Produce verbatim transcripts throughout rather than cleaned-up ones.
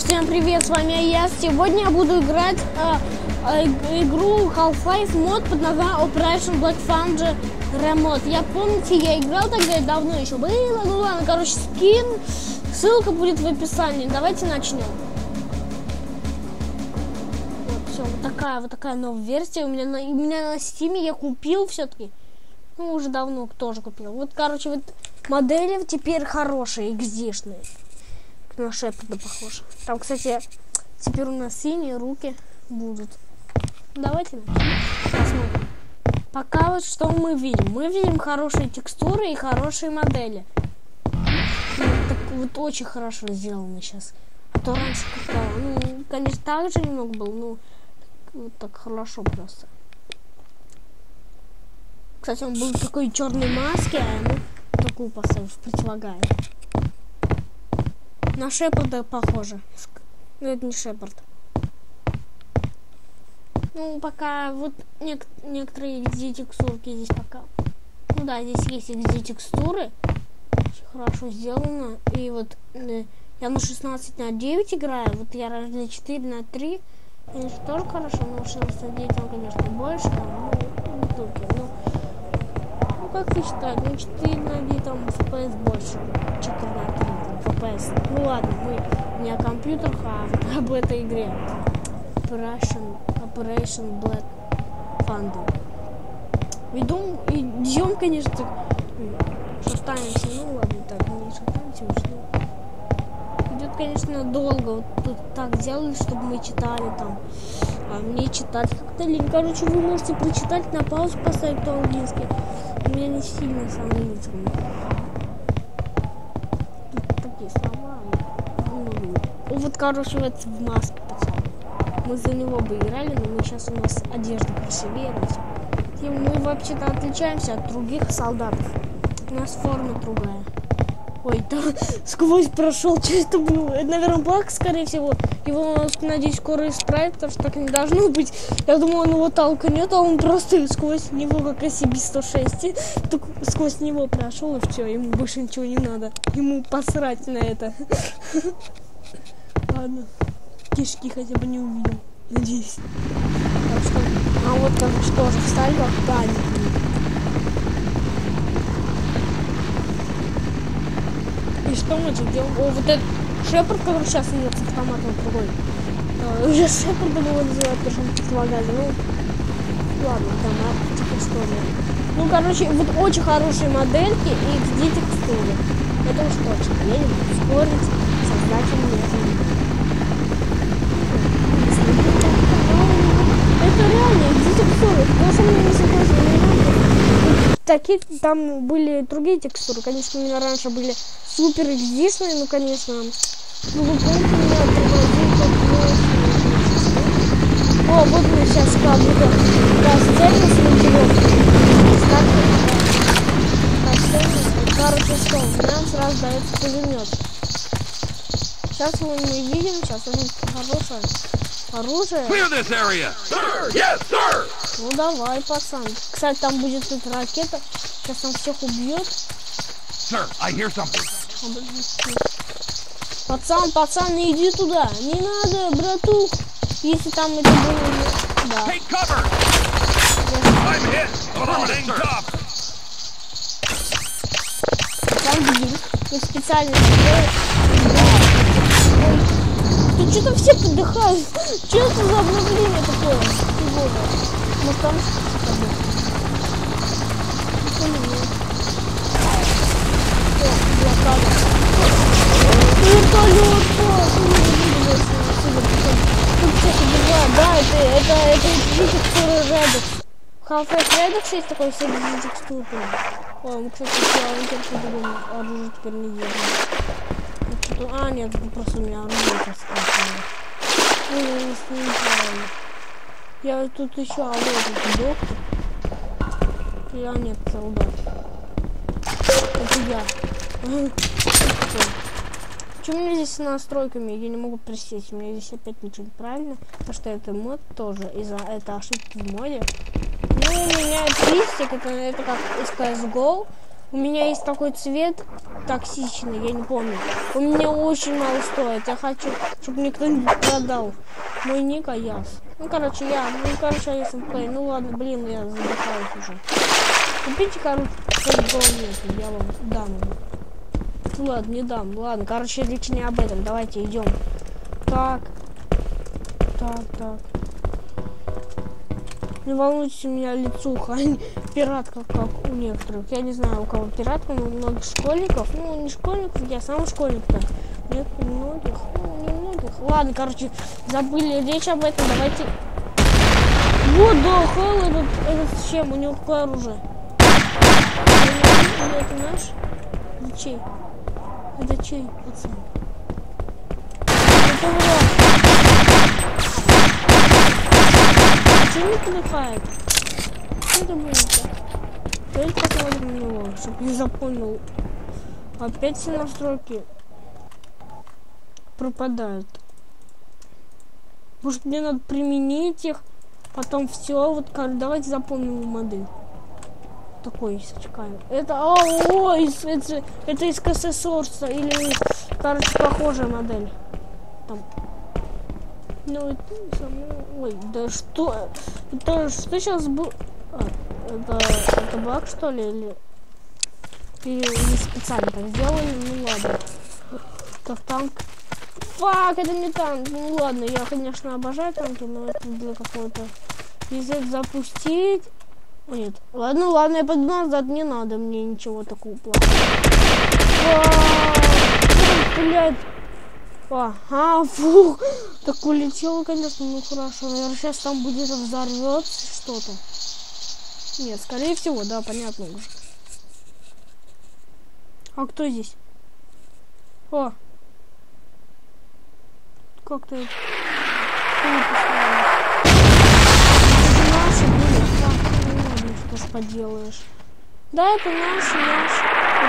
Всем привет, с вами я. Сегодня я буду играть э, э, игру Half-Life мод под названием Operation Black Thunder Remote. Я помните, я играл тогда давно еще было. Ну ладно, короче, скин. Ссылка будет в описании. Давайте начнем. Вот, все, вот такая вот такая новая версия. У меня на, у меня на Steam я купил все-таки. Ну, уже давно тоже купил. Вот, короче, вот модели теперь хорошие, икс ди-шные. На Шепарда похож. Там, кстати, теперь у нас синие руки будут. Давайте посмотрим. Пока вот что мы видим. Мы видим хорошие текстуры и хорошие модели. Вот, так, вот очень хорошо сделано сейчас. А то раньше как-то, ну, конечно, так же немного было, но вот так хорошо просто. Кстати, он был в такой черной маске, а ему такую поставил в противогаз. На Шепарда похоже. Но это не Шепард. Ну, пока вот нек некоторые икс ди-текстурки здесь пока. Ну да, здесь есть икс ди-текстуры. Очень хорошо сделано. И вот э, я на шестнадцать на девять играю. Вот я на четыре на три. Конечно, тоже хорошо, но шестнадцать на девять он, конечно, больше. Там, ну, не только. Ну, ну, как вы считаете? Ну, четыре на девять там эф пи эс больше. четыре на три. эф пи эс. Ну ладно, мы не о компьютерах, а вот об этой игре. Operation, Operation Black Thunder. Идем, идем, конечно, так, шатаемся. Ну ладно, так, не шатаемся, что идет, конечно, долго. Вот тут так сделали, чтобы мы читали там. А мне читать как-то лень. Короче, вы можете прочитать, на паузу поставить по-английски. У меня не сильно с английским. Вот, короче, вот в маске, пацаны. Мы за него бы играли, но мы сейчас у нас одежда красивее. И мы вообще-то отличаемся от других солдатов. У нас форма другая. Ой, там сквозь прошел, что это было? Это, наверное, баг, скорее всего. Его, надеюсь, скоро исправят, потому что так не должно быть. Я думаю, он его толкнет, а он просто сквозь него, как эс си би сто шесть, только сквозь него прошел, и все, ему больше ничего не надо. Ему посрать на это. Ладно, кишки хотя бы не увидел, надеюсь. Так что, а вот там что же встали как паники. И что мы тут делаем? О, вот этот Шепард, который сейчас идет с автоматом другой. А, уже Шепарда было называть, потому что он противогазе. Ну, ладно, там, а, типа что же. Ну, короче, вот очень хорошие модельки и икс ди-текстуры. Это уж точно. Я не буду спорить с создателями этого. Это реально икс ди-текстуры. Кто со мной не согласен? Такие там были другие текстуры. Конечно, у меня раньше были супер икс ди-шные, ну, конечно. Ну, вы помните, меня тормозит. О, вот мы сейчас как будто расценим с монтировкой. Короче, что? Нам сразу дается пулемет. Сейчас мы видим, сейчас уже хорошее оружие. Sir, yes, sir. Ну давай, пацан. Кстати, там будет эта ракета. Сейчас там всех убьет. Sir, I hear something. Пацан, пацан, не иди туда. Не надо, братух. Если там это было... Да. Take cover. I'm hit. Throwing top. Там бегут. Я специально сделаю. Тут что-то все подыхают. Что это за обновление такое? Может там что-то было? Блокада. Вертолет! Тут что-то бывает. Да, это, это, это текстура Redux. В Half-Life Redux есть такой все текстуры. Ой, мы, кстати, все по-другому оружие теперь не делаем. А, нет, это просто у меня оружие сейчас спрашивает. Ну, я не снимаю. Я тут еще, а вот этот доктор. Я нет, солдат. Это я. Что у меня здесь с настройками? Я не могу присесть. У меня здесь опять ничего неправильно. Потому что это мод тоже. Из-за этой ошибки в моде. Ну, у меня пистик. Это, это как из си эс го. У меня есть такой цвет токсичный, я не помню. У меня очень мало стоит. Я хочу, чтобы мне кто-нибудь продал. Мой ник Аяс. Ну, короче, я, ну, короче, Аяс Плей. Ну, ладно, блин, я задыхаюсь уже. Купите, короче, футбол нет, я вам дам его. Ну, ладно, не дам. Ладно, короче, речь не об этом. Давайте идем. Так. Так, так. Не волнуйтесь, у меня лицуха. Пиратка, как у некоторых. Я не знаю, у кого пиратка, но у многих школьников. Ну, не школьников, я сам школьник-то. Нет, у многих. Ну, не многих. Ладно, короче, забыли речь об этом. Давайте. Вот, да, Хэл, этот, этот с чем? У него какое оружие? Это наш? Это чей? Это чей, пацан? Это враг. Чего не подыхает? Что это будет? Давайте посмотрим на него, чтобы не запомнил. Опять все настройки пропадают. Может, мне надо применить их, потом все. Вот давайте запомним модель. Такой искаем. Это, о, о, из, это, это из КССОРСа или, короче, похожая модель. Там. Ну, это, ой, да что, это что сейчас было? А, это, это баг, что ли, или, или не специально так сделали? Ну ладно. Как танк. Фак, это не танк. Ну ладно, я, конечно, обожаю танки, но это для какого-то. Если это запустить. Нет. Ладно, ладно, я пойду назад, не надо мне ничего такого плохого. Блядь. Ага, фух. Так улетело, конечно, ну хорошо. Наверное, сейчас там будет взорвется что-то. Нет, скорее всего, да, понятно уже. А кто здесь? О. Как-то это... Наши были. Ну, что ж поделаешь. Да, это наши, наши.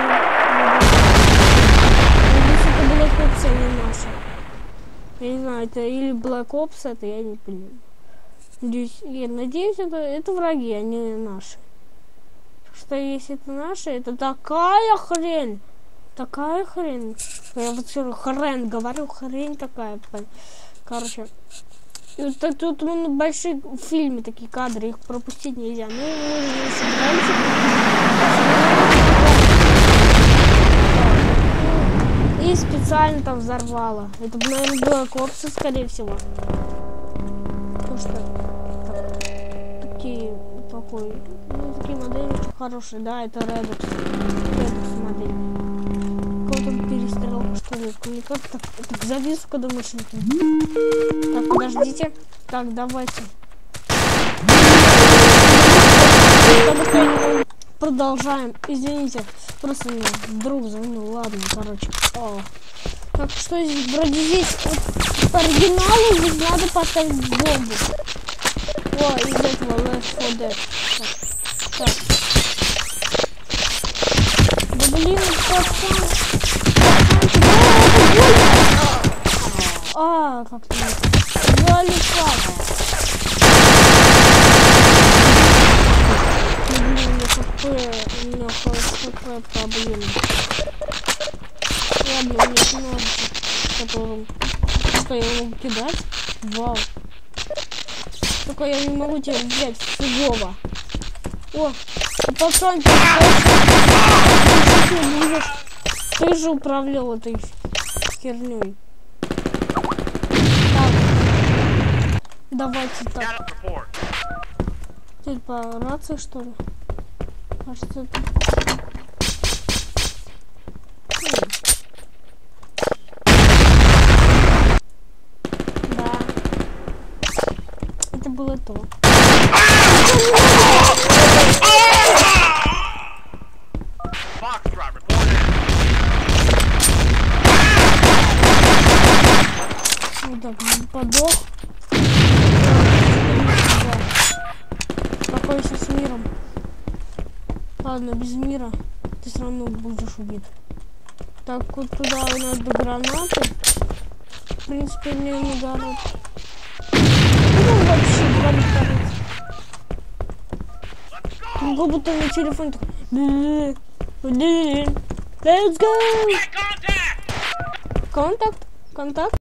Если это Black Ops, а не наши. Я не знаю, это или Black Ops, это я не понимаю. Надеюсь, я надеюсь, это, это враги, а не наши. Что если это наши, это такая хрень. Такая хрень. Я вот все хрен говорю, хрень такая. Короче. И вот так, тут ну, большие фильмы, такие кадры, их пропустить нельзя. Ну, мы уже собираемся. И специально там взорвало. Это, наверное, было копсы, скорее всего. Потому что так, такие, такой, ну, такие модели очень хорошие. Да, это Redux. Redux модель. Кого-то перестрелка, что ли? Никак так, так завис, когда машинка. Так, подождите. Так, давайте. Продолжаем. Извините. Просто меня вдруг звонил. Ладно, короче. О. Так, что здесь? Вроде здесь вот, по оригиналу здесь надо поставить бомбу. О, из этого Left фор Dead. Так. Так. Да блин, пацан. А, как-то залипать. Блин, у меня какая, у меня какая проблема. Я, блин, нет ножичек, которым... Что, я могу кидать? Вау. Только я не могу тебя взять фигово. О, пацан, ты, ты же управлял этой херней. Давайте так. Ты по рации, что ли? А что это? Да. Это было то. Вот так, подох. Спокойся с миром. Ладно, без мира ты все равно будешь убит. Так, вот туда надо гранаты. В принципе, мне не горят. Ну, вообще, горит, горит. Как будто на телефоне так... Let's go! Contact! Контакт? Контакт?